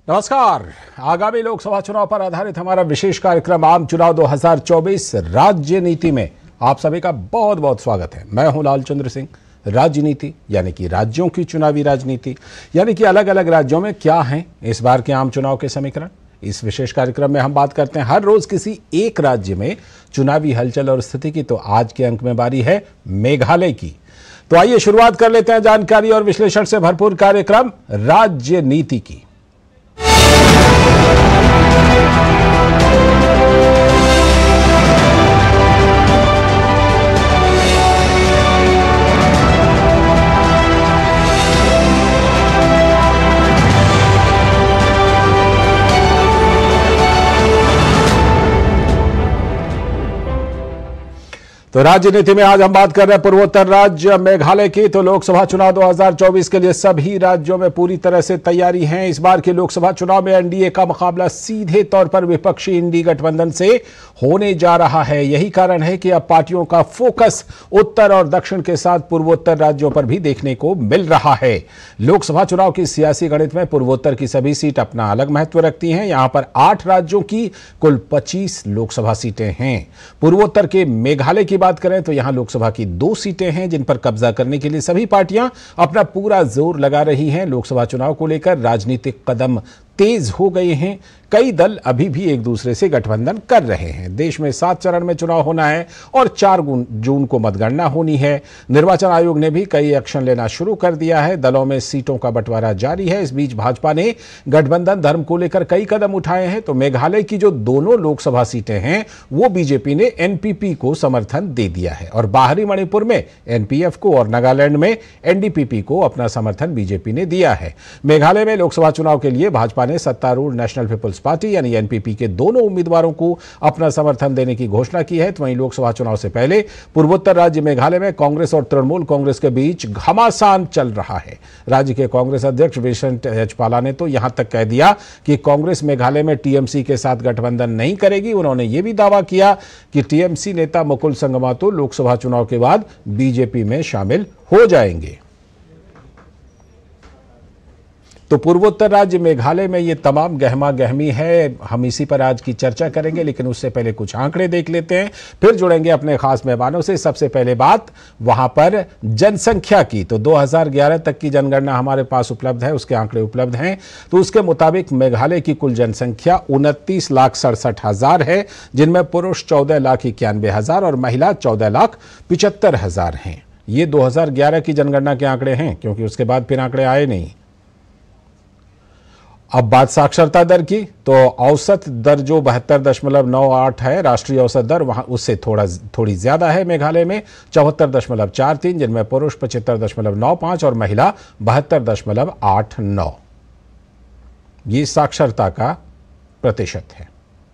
नमस्कार। आगामी लोकसभा चुनाव पर आधारित हमारा विशेष कार्यक्रम आम चुनाव 2024 राज्य नीति में आप सभी का बहुत बहुत स्वागत है। मैं हूं लालचंद्र सिंह। राजनीति यानी कि राज्यों की चुनावी राजनीति, यानी कि अलग अलग राज्यों में क्या हैं इस बार के आम चुनाव के समीकरण। इस विशेष कार्यक्रम में हम बात करते हैं हर रोज किसी एक राज्य में चुनावी हलचल और स्थिति की। तो आज के अंक में बारी है मेघालय की। तो आइए शुरुआत कर लेते हैं जानकारी और विश्लेषण से भरपूर कार्यक्रम राज्य नीति की। तो राजनीति में आज हम बात कर रहे हैं पूर्वोत्तर राज्य मेघालय की। तो लोकसभा चुनाव 2024 के लिए सभी राज्यों में पूरी तरह से तैयारी है। इस बार के लोकसभा चुनाव में एनडीए का मुकाबला सीधे तौर पर विपक्षी इंडी गठबंधन से होने जा रहा है। यही कारण है कि अब पार्टियों का फोकस उत्तर और दक्षिण के साथ पूर्वोत्तर राज्यों पर भी देखने को मिल रहा है। लोकसभा चुनाव की सियासी गणित में पूर्वोत्तर की सभी सीट अपना अलग महत्व रखती हैं। यहां पर 8 राज्यों की कुल 25 लोकसभा सीटें हैं। पूर्वोत्तर के मेघालय की बात करें तो यहां लोकसभा की 2 सीटें हैं जिन पर कब्जा करने के लिए सभी पार्टियां अपना पूरा जोर लगा रही हैं। लोकसभा चुनाव को लेकर राजनीतिक कदम तेज हो गए हैं। कई दल अभी भी एक दूसरे से गठबंधन कर रहे हैं। देश में 7 चरण में चुनाव होना है और 4 जून को मतगणना होनी है। निर्वाचन आयोग ने भी कई एक्शन लेना शुरू कर दिया है। दलों में सीटों का बंटवारा जारी है। इस बीच भाजपा ने गठबंधन धर्म को लेकर कई कदम उठाए हैं। तो मेघालय की जो दोनों लोकसभा सीटें हैं वो बीजेपी ने एनपीपी को समर्थन दे दिया है और बाहरी मणिपुर में एनपीएफ को और नागालैंड में एनडीपीपी को अपना समर्थन बीजेपी ने दिया है। मेघालय में लोकसभा चुनाव के लिए भाजपा ने सत्तारूढ़ नेशनल पीपल्स पार्टी यानी एनपीपी के दोनों उम्मीदवारों को अपना समर्थन देने की घोषणा की है। तो वहीं लोकसभा चुनाव से पहले पूर्वोत्तर राज्य मेघालय में कांग्रेस और तृणमूल कांग्रेस के बीच घमासान चल रहा है। राज्य के कांग्रेस अध्यक्ष विंसेंट एच पाला ने तो यहां तक कह दिया कि कांग्रेस मेघालय में टीएमसी के साथ गठबंधन नहीं करेगी। उन्होंने यह भी दावा किया कि टीएमसी नेता मुकुल संगमातो लोकसभा चुनाव के बाद बीजेपी में शामिल हो जाएंगे। तो पूर्वोत्तर राज्य मेघालय में ये तमाम गहमा गहमी है। हम इसी पर आज की चर्चा करेंगे, लेकिन उससे पहले कुछ आंकड़े देख लेते हैं, फिर जुड़ेंगे अपने खास मेहमानों से। सबसे पहले बात वहां पर जनसंख्या की। तो 2011 तक की जनगणना हमारे पास उपलब्ध है, उसके आंकड़े उपलब्ध हैं। तो उसके मुताबिक मेघालय की कुल जनसंख्या 29,67,000 है, जिनमें पुरुष 14,91,000 और महिला 14,75,000 हैं। ये 2011 की जनगणना के आंकड़े हैं, क्योंकि उसके बाद फिर आंकड़े आए नहीं। अब बात साक्षरता दर की। तो औसत दर जो 72.98 है, राष्ट्रीय औसत दर वहां उससे थोड़ी ज्यादा है। मेघालय में 74.43, जिनमें पुरुष 75.95 और महिला 72.89। ये साक्षरता का प्रतिशत है।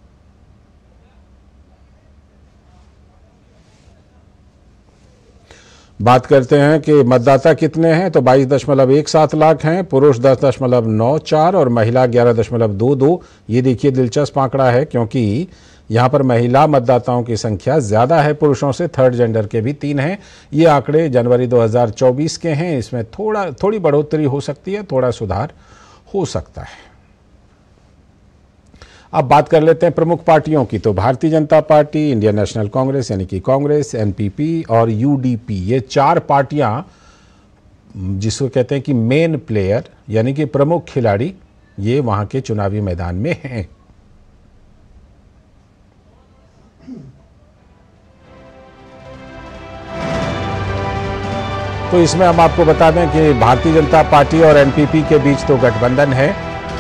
बात करते हैं कि मतदाता कितने हैं। तो 22.17 लाख हैं, पुरुष 10.94 और महिला 11.22। ये देखिए दिलचस्प आंकड़ा है, क्योंकि यहाँ पर महिला मतदाताओं की संख्या ज़्यादा है पुरुषों से। थर्ड जेंडर के भी 3 हैं। ये आंकड़े जनवरी 2024 के हैं। इसमें थोड़ी बढ़ोतरी हो सकती है, थोड़ा सुधार हो सकता है। अब बात कर लेते हैं प्रमुख पार्टियों की। तो Bharatiya Janata party, Indian national Congress यानी कि कांग्रेस, एनपीपी और यूडीपी, ये 4 पार्टियां जिसको कहते हैं कि मेन प्लेयर यानी कि प्रमुख खिलाड़ी, ये वहां के चुनावी मैदान में हैं। तो इसमें हम आपको बता दें कि भारतीय जनता पार्टी और एनपीपी के बीच तो गठबंधन है।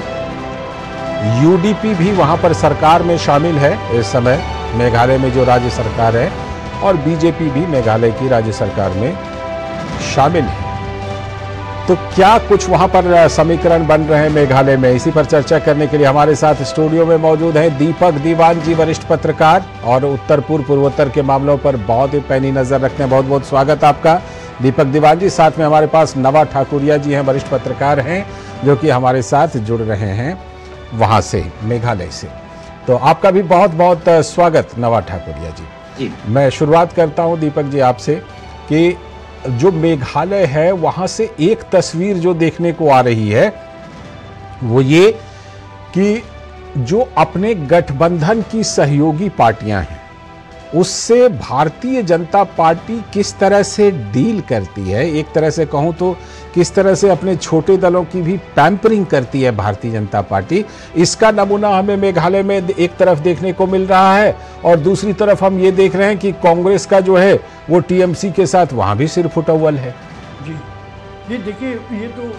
यूडीपी भी वहां पर सरकार में शामिल है इस समय, मेघालय में जो राज्य सरकार है, और बीजेपी भी मेघालय की राज्य सरकार में शामिल है। तो क्या कुछ वहां पर समीकरण बन रहे हैं मेघालय में, इसी पर चर्चा करने के लिए हमारे साथ स्टूडियो में मौजूद हैं दीपक दीवान जी, वरिष्ठ पत्रकार और उत्तर पूर्वोत्तर के मामलों पर बहुत ही पैनी नजर रखते हैं। बहुत बहुत स्वागत आपका दीपक दीवान जी। साथ में हमारे पास नवा ठाकुरिया जी हैं, वरिष्ठ पत्रकार हैं, जो कि हमारे साथ जुड़ रहे हैं वहां से, मेघालय से। तो आपका भी बहुत बहुत स्वागत नवा ठाकुरिया जी। मैं शुरुआत करता हूं दीपक जी आपसे कि जो मेघालय है वहां से एक तस्वीर जो देखने को आ रही है वो ये कि जो अपने गठबंधन की सहयोगी पार्टियां हैं उससे भारतीय जनता पार्टी किस तरह से डील करती है, एक तरह से कहूं तो किस तरह से अपने छोटे दलों की भी पैम्परिंग करती है भारतीय जनता पार्टी, इसका नमूना हमें मेघालय में एक तरफ देखने को मिल रहा है और दूसरी तरफ हम ये देख रहे हैं कि कांग्रेस का जो है वो टीएमसी के साथ वहां भी सिर फुटअव्वल है। जी ये देखिए, ये तो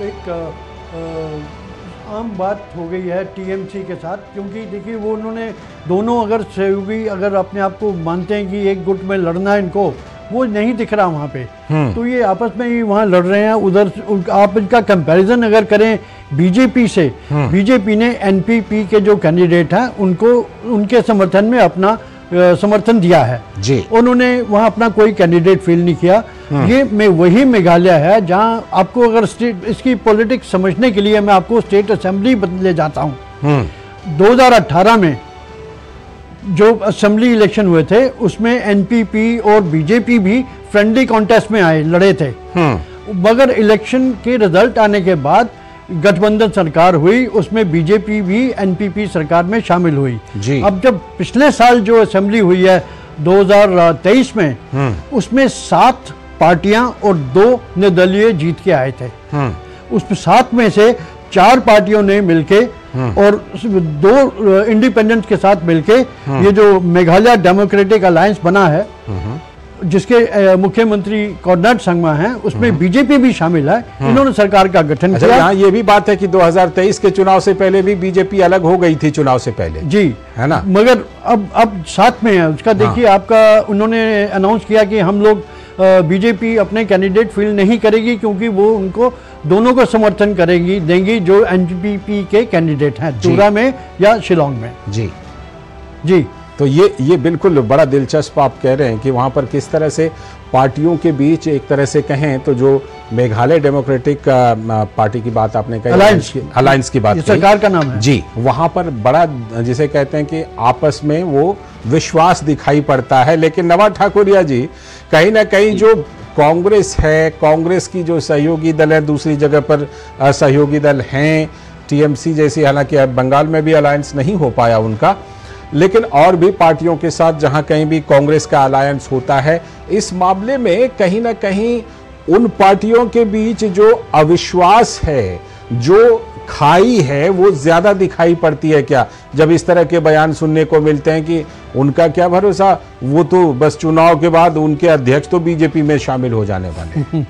एक आम बात हो गई है टीएमसी के साथ, क्योंकि देखिए वो उन्होंने दोनों अगर सहयोगी अगर अपने आप को मानते हैं कि एक गुट में लड़ना है इनको, वो नहीं दिख रहा वहाँ पे, तो ये आपस में ही वहाँ लड़ रहे हैं। उधर आप इनका कंपैरिजन अगर करें बीजेपी से, बीजेपी ने एनपीपी के जो कैंडिडेट हैं उनको उनके समर्थन में अपना समर्थन दिया है जी। उन्होंने वहाँ अपना कोई कैंडिडेट फील नहीं किया। ये में वही मेघालय है जहाँ आपको अगर स्टेट इसकी पॉलिटिक्स समझने के लिए मैं आपको स्टेट असेंबली ले जाता हूँ। 2018 में जो असेंबली इलेक्शन हुए थे उसमें एनपीपी और बीजेपी भी फ्रेंडली कॉन्टेस्ट में आए, लड़े थे, मगर इलेक्शन के रिजल्ट आने के बाद गठबंधन सरकार हुई, उसमें बीजेपी भी एनपीपी सरकार में शामिल हुई जी। अब जब पिछले साल जो असेंबली हुई है 2023 में, उसमें 7 पार्टियां और 2 निर्दलीय जीत के आए थे। उसमें 7 में से 4 पार्टियों ने मिलके और 2 इंडिपेंडेंट के साथ मिलके ये जो मेघालय डेमोक्रेटिक अलायंस बना है, जिसके मुख्यमंत्री कॉर्नर संगमा हैं, उसमें बीजेपी भी शामिल है। इन्होंने सरकार का गठन किया। यहाँ ये भी बात है कि 2023 के चुनाव से पहले भी बीजेपी अलग हो गई थी चुनाव से पहले जी, है ना, मगर अब साथ में है उसका। देखिए आपका उन्होंने अनाउंस किया कि हम लोग बीजेपी अपने कैंडिडेट फील्ड नहीं करेगी, क्योंकि वो उनको दोनों को समर्थन करेगी देंगी जो एनपीपी के कैंडिडेट हैं चूरा में या शिलोंग में जी जी। तो ये बिल्कुल बड़ा दिलचस्प आप कह रहे हैं कि वहाँ पर किस तरह से पार्टियों के बीच एक तरह से कहें तो जो मेघालय डेमोक्रेटिक पार्टी की बात आपने कही, अलायंस की बात सरकार का नाम है जी, वहाँ पर बड़ा जिसे कहते हैं कि आपस में वो विश्वास दिखाई पड़ता है। लेकिन नवाब ठाकुरिया जी, कहीं ना कहीं जो कांग्रेस है, कांग्रेस की जो सहयोगी दल है, दूसरी जगह पर सहयोगी दल हैं टीएमसी जैसी, हालांकि बंगाल में भी अलायंस नहीं हो पाया उनका, लेकिन और भी पार्टियों के साथ जहां कहीं भी कांग्रेस का अलायंस होता है, इस मामले में कहीं ना कहीं उन पार्टियों के बीच जो अविश्वास है, जो खाई है, वो ज्यादा दिखाई पड़ती है क्या? जब इस तरह के बयान सुनने को मिलते हैं कि उनका क्या भरोसा, वो तो बस चुनाव के बाद उनके अध्यक्ष तो बीजेपी में शामिल हो जाने वाले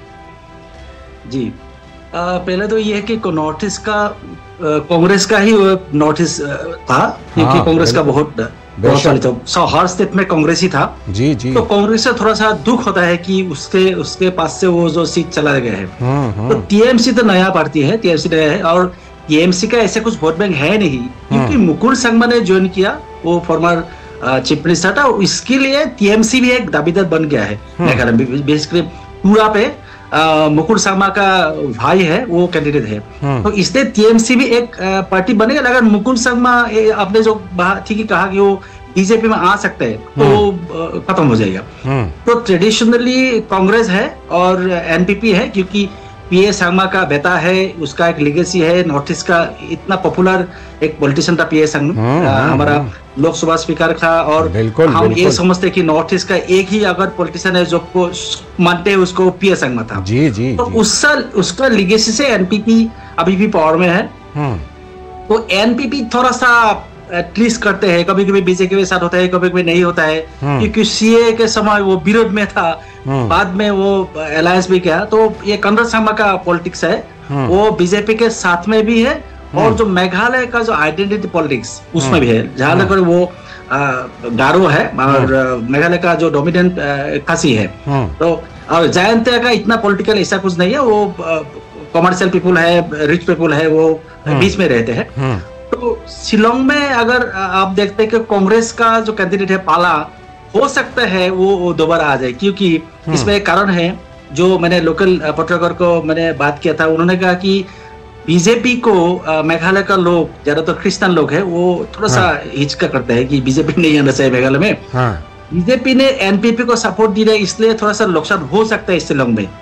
जी। पहले तो ये है कि नॉर्थ ईस्ट का कांग्रेस का ही नॉर्थ ईस्ट था, क्योंकि कांग्रेस का बहुत सारी तो हर स्टेट में कांग्रेस ही था जी जी। तो कांग्रेस से थोड़ा सा दुख होता है कि उसके पास से वो जो सीट चला गया है। तो टीएमसी तो नया पार्टी है, टीएमसी नया है, और टीएमसी का ऐसे कुछ वोट बैंक है नहीं, क्योंकि मुकुल संगमा ने ज्वाइन किया, वो फॉर्मर चीफ मिनिस्टर था, इसके लिए टीएमसी भी एक दावेदार बन गया है मेघालय में। बेसिकली पूरा पे मुकुल संगमा का भाई है, वो कैंडिडेट है, तो इसलिए टीएमसी भी एक पार्टी बनेगा। अगर मुकुल संगमा आपने जो ठीक ही कहा कि वो बीजेपी में आ सकते हैं तो खत्म हो जाएगा। तो ट्रेडिशनली कांग्रेस है और एनपीपी है, क्योंकि पीए संगमा का बेटा है, उसका एक लेगेसी है, नॉर्थ ईस्ट का इतना पॉपुलर एक पॉलिटिशियन था पीए संगमा, हमारा लोकसभा स्पीकर था, और हम ये समझते हैं कि नॉर्थ ईस्ट का एक ही अगर पॉलिटिशियन है जो को मानते हैं उसको पीए संगमा था जी जी। तो उसका लेगेसी से एनपीपी अभी भी पावर में है। तो एनपीपी थोड़ा सा एटलीस्ट करते हैं, कभी कभी बीजेपी के साथ होता है, कभी कभी नहीं होता है, क्योंकि सीए के समय वो विरोध में था, बाद में वो अलायंस भी किया। तो ये कॉर्नर संगमा का पॉलिटिक्स है, वो बीजेपी के साथ में भी है, और जो मेघालय का जो आइडेंटिटी पॉलिटिक्स उसमें भी है, जहां तक वो गारो है और मेघालय का जो डोमिनेंट खासी है। तो और जयंतिया का इतना पॉलिटिकल ऐसा कुछ नहीं है, वो कमर्शियल पीपुल है, रिच पीपुल है, वो बीच में रहते हैं। तो शिलोंग में अगर आप देखते हैं कि कांग्रेस का जो कैंडिडेट है पाला, हो सकता है वो दोबारा आ जाए, क्योंकि इसमें एक कारण है, जो मैंने लोकल पत्रकार को मैंने बात किया था, उन्होंने कहा कि बीजेपी को मेघालय का लोग, ज्यादातर क्रिश्चियन लोग है, वो थोड़ा सा हिचका करते हैं कि बीजेपी नहीं आना चाहिए मेघालय में। बीजेपी ने एनपीपी को सपोर्ट दी है, इसलिए थोड़ा सा नुकसान हो सकता है शिलोंग में।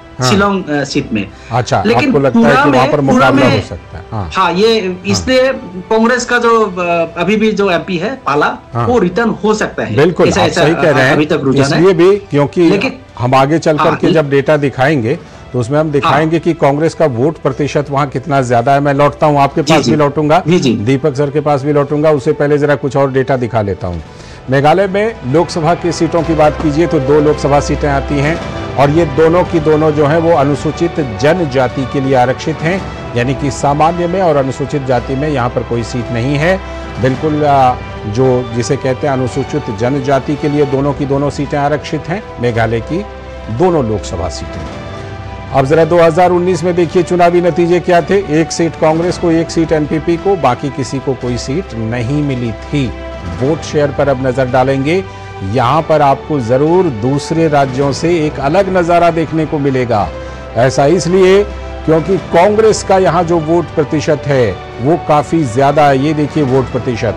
शिलोंग सीट में। अच्छा, लेकिन आपको लगता है कि वहां पर मुकाबला हो सकता है? हाँ, ये इसलिए कांग्रेस का जो अभी भी जो एमपी है पाला, वो रिटर्न हो सकता है। बिल्कुल, आप सही कह रहे हैं। अभी तक रुझान है, इसलिए भी क्योंकि हम आगे चल करके जब डेटा दिखाएंगे तो उसमें हम दिखाएंगे कि कांग्रेस का वोट प्रतिशत वहां कितना ज्यादा है। मैं लौटता हूं, आपके पास भी लौटूंगा, दीपक सर के पास भी लौटूंगा। उससे पहले जरा कुछ और डेटा दिखा लेता हूं। मेघालय में लोकसभा की सीटों की बात कीजिए तो 2 लोकसभा सीटें आती हैं और ये दोनों की दोनों जो हैं वो अनुसूचित जनजाति के लिए आरक्षित हैं, यानी कि सामान्य में और अनुसूचित जाति में यहाँ पर कोई सीट नहीं है। बिल्कुल जो जिसे कहते हैं अनुसूचित जनजाति के लिए दोनों की दोनों सीटें आरक्षित हैं, मेघालय की दोनों लोकसभा सीटें। अब जरा 2019 में देखिए चुनावी नतीजे क्या थे। 1 सीट कांग्रेस को, 1 सीट एनपीपी को, बाकी किसी को कोई सीट नहीं मिली थी। वोट शेयर पर अब नजर डालेंगे। यहां पर आपको जरूर दूसरे राज्यों से एक अलग नजारा देखने को मिलेगा। ऐसा इसलिए क्योंकि कांग्रेस का यहां जो वोट प्रतिशत है वो काफी ज्यादा है। ये देखिए वोट प्रतिशत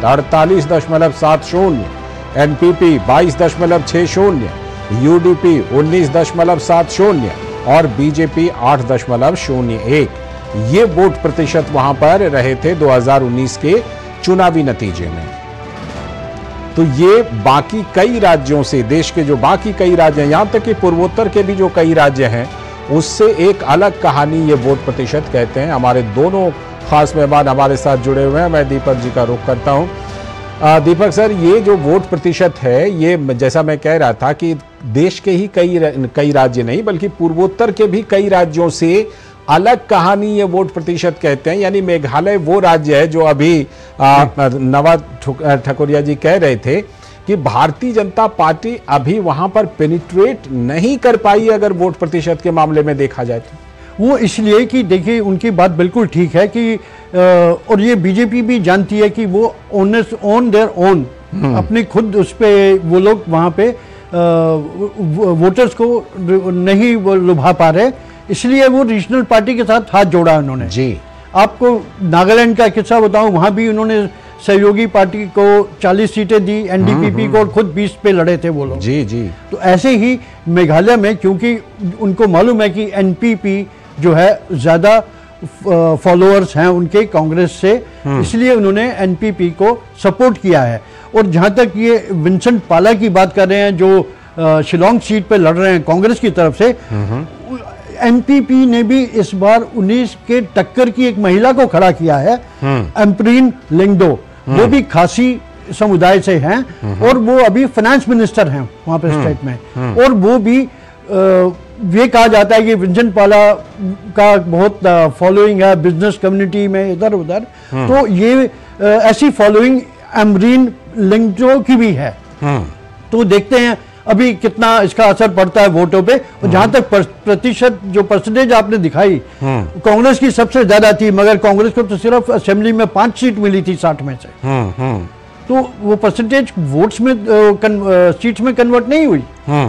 48.70, एनपीपी 22.60, यूडीपी 19.70 और बीजेपी 8.01। ये वोट प्रतिशत वहां पर रहे थे 2019 के चुनावी नतीजे में। तो ये बाकी कई राज्यों से, देश के जो बाकी कई राज्य हैं, यहां तक कि पूर्वोत्तर के भी जो कई राज्य हैं, उससे एक अलग कहानी ये वोट प्रतिशत कहते हैं। हमारे दोनों खास मेहमान हमारे साथ जुड़े हुए हैं। मैं दीपक जी का रुख करता हूं। दीपक सर, ये जो वोट प्रतिशत है, ये जैसा मैं कह रहा था कि देश के ही कई राज्य नहीं बल्कि पूर्वोत्तर के भी कई राज्यों से अलग कहानी ये वोट प्रतिशत कहते हैं। यानी मेघालय वो राज्य है जो अभी नवाब ठकुरिया जी कह रहे थे कि भारतीय जनता पार्टी अभी वहां पर पेनिट्रेट नहीं कर पाई अगर वोट प्रतिशत के मामले में देखा जाए तो। वो इसलिए कि देखिए उनकी बात बिल्कुल ठीक है कि और ये बीजेपी भी जानती है कि वो ऑन देयर ओन अपने खुद उस पे वो लोग वहाँ पे वोटर्स को नहीं लुभा पा रहे, इसलिए वो रीजनल पार्टी के साथ हाथ जोड़ा उन्होंने जी। आपको नागालैंड का किस्सा बताऊं, वहाँ भी उन्होंने सहयोगी पार्टी को 40 सीटें दी, एनडीपीपी को, और खुद 20 पे लड़े थे वो लोग जी जी। तो ऐसे ही मेघालय में क्योंकि उनको मालूम है कि एनपीपी जो है ज़्यादा फॉलोअर्स हैं उनके कांग्रेस से, इसलिए उन्होंने एनपीपी को सपोर्ट किया है। और जहाँ तक ये विंसेंट पाला की बात कर रहे हैं जो शिलोंग सीट पे लड़ रहे हैं कांग्रेस की तरफ से, एनपीपी ने भी इस बार 19 के टक्कर की एक महिला को खड़ा किया है, एम्प्रीन लिंगडो, वो भी खासी समुदाय से हैं और वो अभी फाइनेंस मिनिस्टर हैं वहाँ पे स्टेट में। और वो भी ये कहा जाता है कि विंसेंट पाला का बहुत फॉलोइंग है बिजनेस कम्युनिटी में इधर उधर, तो ये ऐसी फॉलोइंग एम्प्रीन लिंगडो की भी है। तो देखते हैं अभी कितना इसका असर पड़ता है वोटों पे। और जहां तक प्रतिशत जो परसेंटेज आपने दिखाई, कांग्रेस की सबसे ज्यादा थी, मगर कांग्रेस को तो सिर्फ असेंबली में 5 सीट मिली थी 60 में से। तो वो परसेंटेज वोट्स में सीट्स में कन्वर्ट नहीं हुई।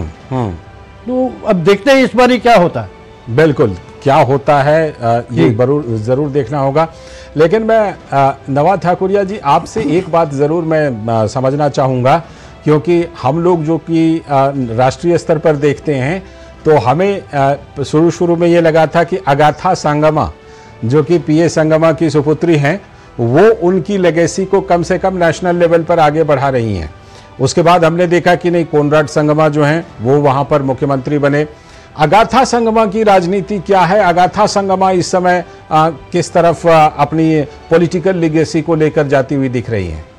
तो अब देखते हैं इस बार ही क्या होता है। बिल्कुल क्या होता है ये जरूर देखना होगा। लेकिन मैं नवाब ठाकुरिया जी आपसे एक बात जरूर मैं समझना चाहूँगा, क्योंकि हम लोग जो कि राष्ट्रीय स्तर पर देखते हैं तो हमें शुरू में ये लगा था कि अगाथा संगमा जो कि पीए संगमा की सुपुत्री हैं, वो उनकी लेगेसी को कम से कम नेशनल लेवल पर आगे बढ़ा रही हैं। उसके बाद हमने देखा कि नहीं, कोनराड संगमा जो हैं वो वहाँ पर मुख्यमंत्री बने। अगाथा संगमा की राजनीति क्या है? अगाथा संगमा इस समय किस तरफ अपनी पॉलिटिकल लेगेसी को लेकर जाती हुई दिख रही है?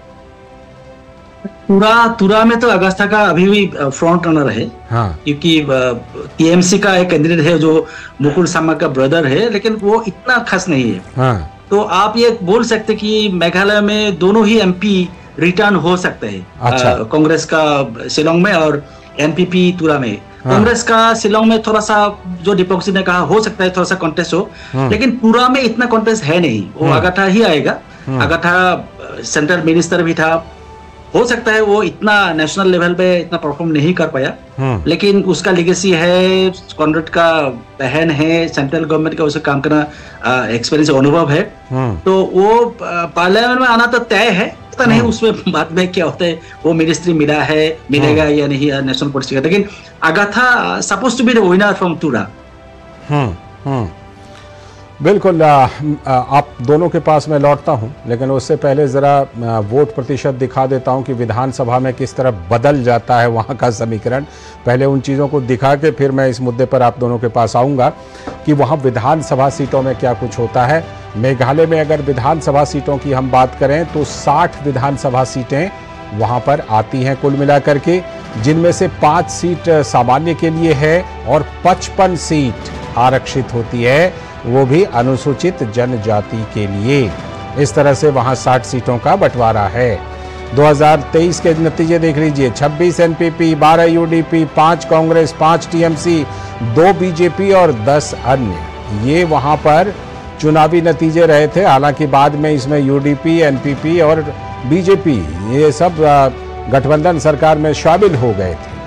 तुरा में तो अगस्ता का अभी भी फ्रंट रनर है, हाँ। क्योंकि टीएमसी का एक कैंडिडेट है जो मुकुल संगमा का ब्रदर है, लेकिन वो इतना खास नहीं है, हाँ। तो आप ये बोल सकते कि मेघालय में दोनों ही एमपी रिटर्न हो सकते हैं। अच्छा। कांग्रेस का शिलोंग में और एनपीपी तुरा में। हाँ। कांग्रेस का शिलोंग में थोड़ा सा जो दीपक जी ने कहा हो सकता है थोड़ा सा कॉन्टेस्ट हो, हाँ। लेकिन पूरा में इतना कॉन्टेस्ट है नहीं। वो अगाथा ही आएगा, अगाथा सेंट्रल मिनिस्टर भी था, हो सकता है वो इतना नेशनल लेवल पे इतना परफॉर्म नहीं कर पाया, लेकिन उसका लेगेसी है, कॉनरेड का बहन है, सेंट्रल गवर्नमेंट का उसे काम करना एक्सपीरियंस अनुभव है, तो वो पार्लियामेंट में आना तो तय है। पता नहीं उसमें बाद में क्या होता है, वो मिनिस्ट्री मिलेगा या नहीं नेशनल पॉलिटिक्स का। लेकिन Agatha suppose to be the winner from Tura, बिल्कुल। आप दोनों के पास मैं लौटता हूं, लेकिन उससे पहले ज़रा वोट प्रतिशत दिखा देता हूं कि विधानसभा में किस तरह बदल जाता है वहां का समीकरण। पहले उन चीज़ों को दिखा के फिर मैं इस मुद्दे पर आप दोनों के पास आऊंगा कि वहां विधानसभा सीटों में क्या कुछ होता है। मेघालय में अगर विधानसभा सीटों की हम बात करें तो 60 विधानसभा सीटें वहां पर आती हैं कुल मिलाकर के, जिनमें से 5 सीट सामान्य के लिए है और 55 सीट आरक्षित होती है, वो भी अनुसूचित जनजाति के लिए। इस तरह से वहां 60 सीटों का बंटवारा है। 2023 के नतीजे देख लीजिए। 26 NPP, 12 UDP, 5 Congress, 5 TMC, 2 BJP और 10 अन्य। ये वहां पर चुनावी नतीजे रहे थे। हालांकि बाद में इसमें यूडीपी, एनपीपी और बीजेपी ये सब गठबंधन सरकार में शामिल हो गए थे।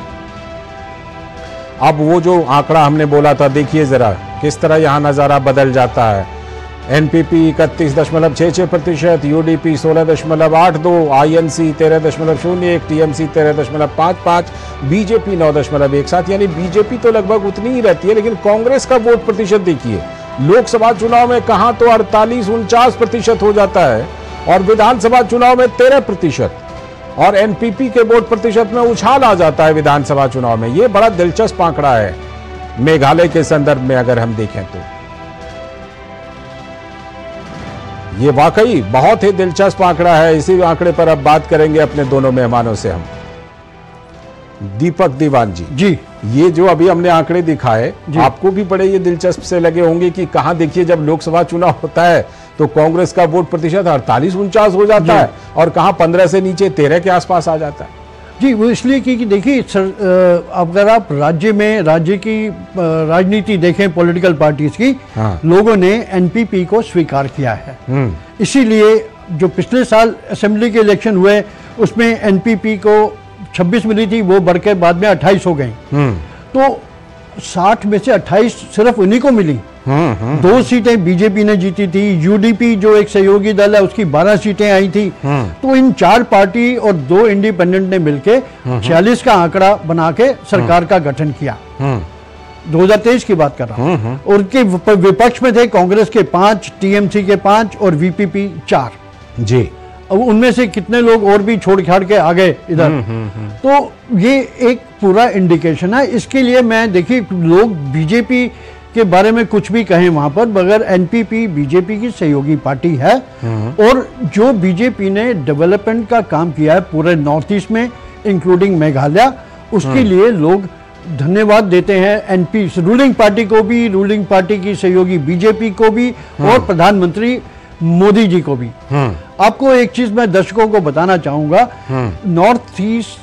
अब वो जो आंकड़ा हमने बोला था, देखिए जरा किस तरह यहां नजारा बदल जाता है। NPP 31.66%, UDP 16.82%, INC 13.01%, TMC 13.55%, BJP 9.17%। यानी बीजेपी तो लगभग उतनी ही रहती है, लेकिन कांग्रेस का वोट प्रतिशत देखिए, लोकसभा चुनाव में कहां तो 48-49% हो जाता है और विधानसभा चुनाव में 13%, और एनपीपी के वोट प्रतिशत में उछाल आ जाता है विधानसभा चुनाव में। यह बड़ा दिलचस्प आंकड़ा है मेघालय के संदर्भ में अगर हम देखें तो। यह वाकई बहुत ही दिलचस्प आंकड़ा है। इसी आंकड़े पर अब बात करेंगे अपने दोनों मेहमानों से हम। दीपक दीवान जी, ये जो अभी हमने आंकड़े दिखाए आपको भी बड़े ये दिलचस्प से लगे होंगे कि कहां देखिए जब लोकसभा चुनाव होता है तो कांग्रेस का वोट प्रतिशत 48-49 हो जाता है और कहां 15 से नीचे 13 के आसपास आ जाता है। जी, वो इसलिए कि देखिए अगर आप राज्य की राजनीति देखें पॉलिटिकल पार्टीज की, लोगों ने एनपीपी को स्वीकार किया है। इसीलिए जो पिछले साल असेंबली के इलेक्शन हुए उसमें एनपीपी को 26 मिली थी, वो बढ़ के बाद में 28 हो गई। तो 60 में से 28 सिर्फ उन्हीं को मिली। 2 सीटें बीजेपी ने जीती थी। यूडीपी जो एक सहयोगी दल है उसकी 12 सीटें आई थी। तो इन 4 पार्टी और 2 इंडिपेंडेंट ने मिलकर 46 का आंकड़ा बना के सरकार का गठन किया। 2023 की बात कर रहा हूँ। और उनके विपक्ष में थे कांग्रेस के 5, टीएमसी के 5 और वीपीपी 4 जी। अब उनमें से कितने लोग और भी छोड़ छाड़ के आ गए इधर। तो ये एक पूरा इंडिकेशन है। इसके लिए मैं देखिए लोग बीजेपी के बारे में कुछ भी कहें वहां पर, मगर एनपीपी बीजेपी की सहयोगी पार्टी है और जो बीजेपी ने डेवलपमेंट का काम किया है पूरे नॉर्थ ईस्ट में इंक्लूडिंग मेघालय, उसके लिए लोग धन्यवाद देते हैं एनपी रूलिंग पार्टी को भी, रूलिंग पार्टी की सहयोगी बीजेपी को भी और प्रधानमंत्री मोदी जी को भी। आपको एक चीज मैं दर्शकों को बताना चाहूंगा, नॉर्थ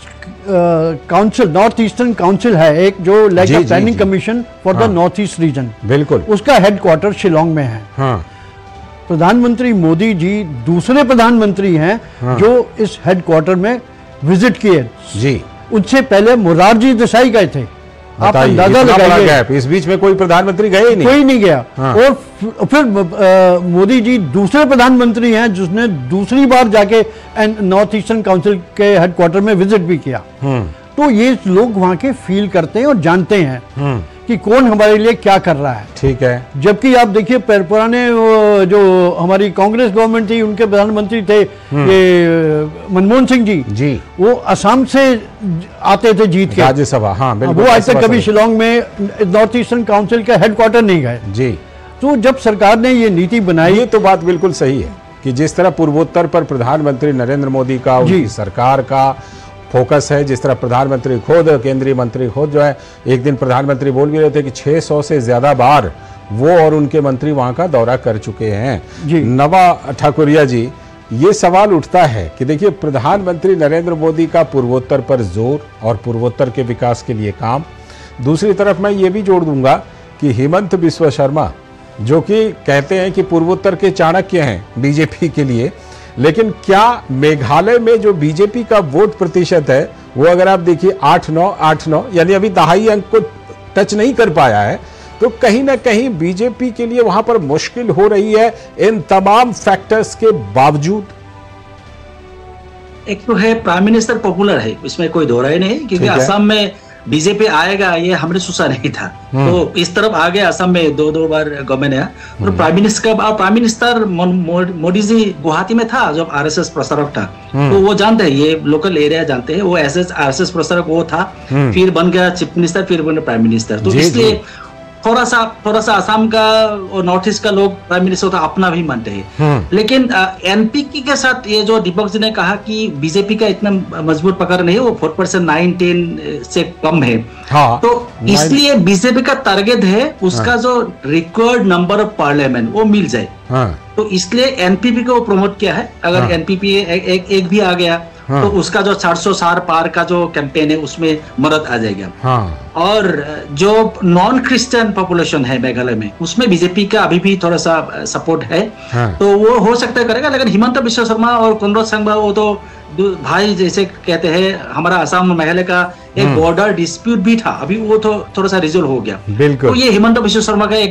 ईस्टर्न काउंसिल है एक जो like planning commission for the north east region, बिल्कुल उसका हेडक्वार्टर शिलोंग में है। प्रधानमंत्री मोदी जी दूसरे प्रधानमंत्री हैं जो इस हेडक्वार्टर में विजिट किए जी। उनसे पहले मोरारजी देसाई गए थे। आप अंदाजा लगाइए, इस बीच में कोई प्रधानमंत्री गए ही नहीं, कोई नहीं गया। और फिर मोदी जी दूसरे प्रधानमंत्री हैं जिसने दूसरी बार जाके नॉर्थ ईस्टर्न काउंसिल के हेडक्वार्टर में विजिट भी किया। तो ये लोग वहां के फील करते हैं और जानते हैं कि कौन हमारे लिए क्या कर रहा है। ठीक है। जबकि आप देखिए पुराने जो हमारी कांग्रेस गवर्नमेंट थी उनके प्रधानमंत्री थे ये मनमोहन सिंह जी, वो असम से आते थे जीत के राज्यसभा। हाँ, बिल्कुल। वो आज तक कभी शिलोंग में नॉर्थ ईस्टर्न काउंसिल के हेडक्वार्टर नहीं गए जी। तो जब सरकार ने ये नीति बनाई, ये तो बात बिल्कुल सही है कि जिस तरह पूर्वोत्तर पर प्रधानमंत्री नरेंद्र मोदी का, उनकी सरकार का फोकस है, जिस तरह प्रधानमंत्री खुद, केंद्रीय मंत्री खुद जो है, एक दिन प्रधानमंत्री बोल भी रहे थे कि 600 से ज्यादा बार वो और उनके मंत्री वहां का दौरा कर चुके हैं जी। नवा ठाकुरिया जी, ये सवाल उठता है कि देखिए प्रधानमंत्री नरेंद्र मोदी का पूर्वोत्तर पर जोर और पूर्वोत्तर के विकास के लिए काम, दूसरी तरफ मैं ये भी जोड़ दूंगा कि हेमंत बिस्वा शर्मा जो कि कहते हैं कि पूर्वोत्तर के चाणक्य हैं बीजेपी के लिए, लेकिन क्या मेघालय में जो बीजेपी का वोट प्रतिशत है वो अगर आप देखिए 8-9 यानी अभी दहाई अंक को टच नहीं कर पाया है, तो कहीं ना कहीं बीजेपी के लिए वहां पर मुश्किल हो रही है इन तमाम फैक्टर्स के बावजूद। एक तो है प्राइम मिनिस्टर पॉपुलर है, इसमें कोई दो राय नहीं, क्योंकि असम में बीजेपी आएगा ये हमने सोचा नहीं था। तो इस तरफ आ गया, असम में दो बार गवर्नमेंट आया और प्राइम मिनिस्टर मोदी जी गुवाहाटी में था जब आरएसएस प्रचारक था, तो वो जानते हैं, ये लोकल एरिया जानते हैं, वो आरएसएस प्रचारक वो था, फिर बन गया चीफ मिनिस्टर, फिर बन प्राइम मिनिस्टर। तो इसलिए थोड़ा सा असम का और नॉर्थ ईस्ट का लोग प्राइम मिनिस्टर तो अपना भी मानते हैं। लेकिन एनपीपी के साथ ये जो दीपक जी ने कहा कि बीजेपी का इतना मजबूत पकड़ नहीं है, वो 4% 9-10 से कम है। हाँ, तो इसलिए बीजेपी का टारगेट है उसका जो रिक्वायर्ड नंबर ऑफ पार्लियामेंट वो मिल जाए। तो इसलिए एनपीपी को प्रमोट किया है। अगर एनपीपी एक भी आ गया तो उसका जो 400 पार का जो कैंपेन है उसमें मदद आ जाएगा। और जो नॉन क्रिश्चियन पॉपुलेशन है मेघालय में, उसमें बीजेपी का अभी भी थोड़ा सा सपोर्ट है। तो वो हो सकता है करेगा। लेकिन हिमंता बिस्वा शर्मा और कॉनराड सांगमा वो तो भाई जैसे कहते हैं, हमारा असम मेघालय का एक बॉर्डर डिस्प्यूट भी था, अभी वो तो थोड़ा सा रिजोल्व हो गया। तो ये हिमंता बिस्वा शर्मा का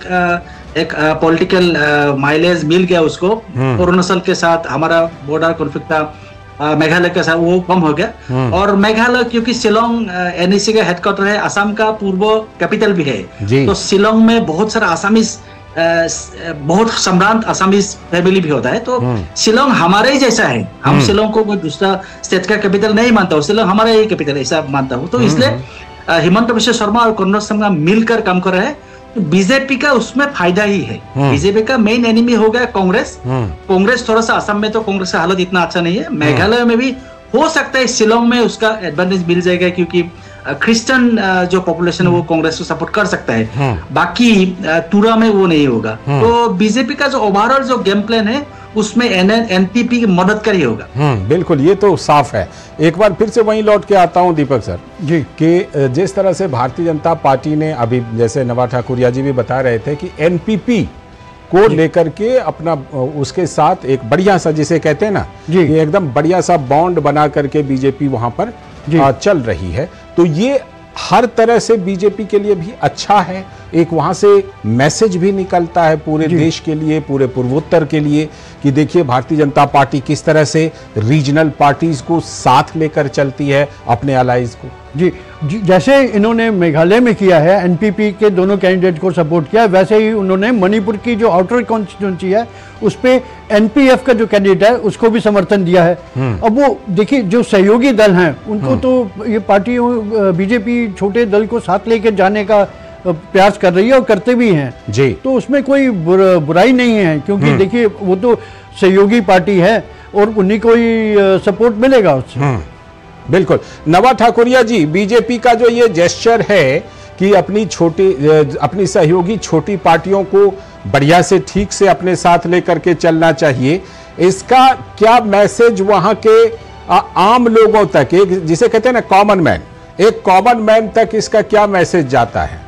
एक पॉलिटिकल माइलेज मिल गया उसको। अरुणाचल के साथ हमारा बॉर्डर कॉन्फ्लिक्ट था, मेघालय के साथ वो कम हो गया। और मेघालय क्योंकि शिलोंग एनईसी का हेडक्वार्टर है, असम का पूर्व कैपिटल भी है, तो शिलोंग में बहुत सारा आसामीज, बहुत सम्रांत आसामीज फैमिली भी होता है। तो शिलोंग हमारे ही जैसा है, हम शिलोंग को कोई दूसरा स्टेट का कैपिटल नहीं मानता हूँ, शिलोंग हमारा ही कैपिटल ऐसा मानता हूँ। तो इसलिए हिमंता बिस्वा शर्मा और कॉनराड सांगमा मिलकर काम कर रहे हैं। तो बीजेपी का उसमें फायदा ही है। बीजेपी का मेन एनिमी हो गया कांग्रेस थोड़ा सा, असम में तो कांग्रेस का हालत इतना अच्छा नहीं है, मेघालय में भी हो सकता है, शिलोंग में उसका एडवांटेज मिल जाएगा क्योंकि क्रिश्चियन जो पॉपुलेशन है वो कांग्रेस को सपोर्ट कर सकता है, बाकी तुरा में वो नहीं होगा। तो बीजेपी का जो ओवरऑल जो गेम प्लान है उसमें एनपीपी की मदद कर ही होगा। बिल्कुल, ये तो साफ है। एक बार फिर से वहीं लौट के आता हूं दीपक सर जी, कि जिस तरह से भारतीय जनता पार्टी ने अभी, जैसे नवा ठाकुरिया जी भी बता रहे थे कि एनपीपी को लेकर के अपना उसके साथ एक बढ़िया सा, जिसे कहते हैं ना, ये एकदम बढ़िया सा बॉन्ड बना करके बीजेपी वहां पर चल रही है। तो ये हर तरह से बीजेपी के लिए भी अच्छा है। एक वहां से मैसेज भी निकलता है पूरे देश के लिए, पूरे पूर्वोत्तर के लिए, कि देखिए भारतीय जनता पार्टी किस तरह से रीजनल पार्टीज को साथ लेकर चलती है, अपने अलाइज को। जी, जैसे इन्होंने मेघालय में किया है, एनपीपी के दोनों कैंडिडेट को सपोर्ट किया, वैसे ही उन्होंने मणिपुर की जो आउटर कॉन्स्टिट्यूंसी है उस पे एनपीएफ का जो कैंडिडेट है उसको भी समर्थन दिया है। अब वो देखिए, जो सहयोगी दल हैं उनको तो ये पार्टी बीजेपी छोटे दल को साथ लेकर जाने का प्रयास कर रही है और करते भी हैं जी। तो उसमें कोई बुराई नहीं है, क्योंकि देखिए वो तो सहयोगी पार्टी है और उन्हीं को ही सपोर्ट मिलेगा उससे। बिल्कुल। नवा ठाकुरिया जी, बीजेपी का जो ये जेस्चर है कि अपनी सहयोगी छोटी पार्टियों को बढ़िया से ठीक से अपने साथ लेकर के चलना चाहिए, इसका क्या मैसेज वहां के आम लोगों तक, एक जिसे कहते हैं ना कॉमन मैन, एक कॉमन मैन तक इसका क्या मैसेज जाता है?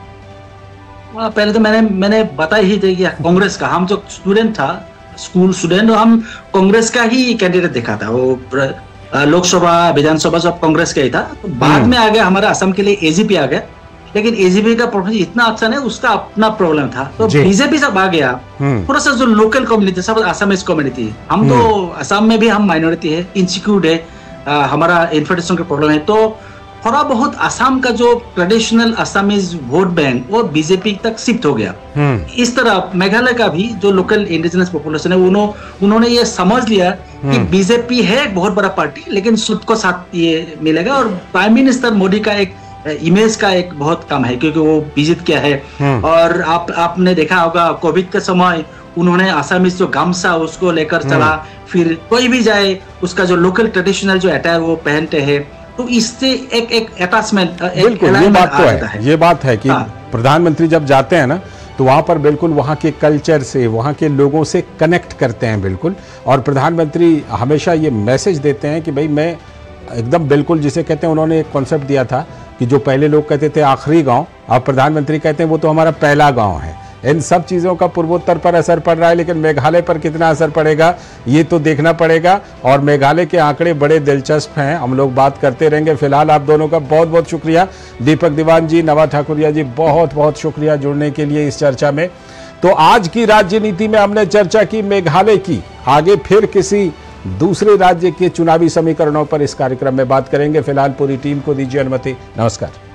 पहले तो मैंने बता ही दिया कांग्रेस का, हम जो स्टूडेंट था, स्कूल स्टूडेंट, हम कांग्रेस का ही कैंडिडेट देखा था। वो लोकसभा विधानसभा सब कांग्रेस का ही था। तो बाद में आ गया हमारा असम के लिए एजीपी आ गया, लेकिन एजीपी का परफॉर्मेंस इतना अच्छा नहीं, उसका अपना प्रॉब्लम था। तो बीजेपी सब आ गया, थोड़ा सा जो लोकल कम्युनिटी, सब असमीज कम्युनिटी, हम तो असम में भी हम माइनॉरिटी है, इंसिक्योर है, हमारा इन्फ्रास्ट्रक्चर का प्रॉब्लम है। तो थोड़ा बहुत असम का जो ट्रेडिशनल असमीज वोट बैंक वो बीजेपी तक शिफ्ट हो गया। इस तरह मेघालय का भी जो लोकल इंडिजिनस पॉपुलेशन है उन्होंने ये समझ लिया कि बीजेपी है एक बहुत बड़ा पार्टी, लेकिन सबको साथ ये मिलेगा। और प्राइम मिनिस्टर मोदी का एक इमेज का एक बहुत कम है, क्योंकि वो विजिट किया है। और आपने देखा होगा कोविड के समय उन्होंने असमीज जो गामसा उसको लेकर चला, फिर कोई भी जाए उसका जो लोकल ट्रेडिशनल जो अटायर वो पहनते हैं, तो इससे एक अटैचमेंट, बिल्कुल ये बात है कि प्रधानमंत्री जब जाते हैं ना तो वहां पर बिल्कुल वहां के कल्चर से, वहां के लोगों से कनेक्ट करते हैं बिल्कुल। और प्रधानमंत्री हमेशा ये मैसेज देते हैं कि भाई मैं एकदम बिल्कुल, जिसे कहते हैं, उन्होंने एक कॉन्सेप्ट दिया था कि जो पहले लोग कहते थे आखिरी गांव, अब प्रधानमंत्री कहते हैं वो तो हमारा पहला गांव है। इन सब चीज़ों का पूर्वोत्तर पर असर पड़ रहा है, लेकिन मेघालय पर कितना असर पड़ेगा ये तो देखना पड़ेगा। और मेघालय के आंकड़े बड़े दिलचस्प हैं, हम लोग बात करते रहेंगे। फिलहाल आप दोनों का बहुत बहुत शुक्रिया, दीपक दीवान जी, नवा ठाकुरिया जी, बहुत बहुत शुक्रिया जुड़ने के लिए इस चर्चा में। तो आज की राजनीति में हमने चर्चा की मेघालय की, आगे फिर किसी दूसरे राज्य के चुनावी समीकरणों पर इस कार्यक्रम में बात करेंगे। फिलहाल पूरी टीम को दीजिए अनुमति। नमस्कार।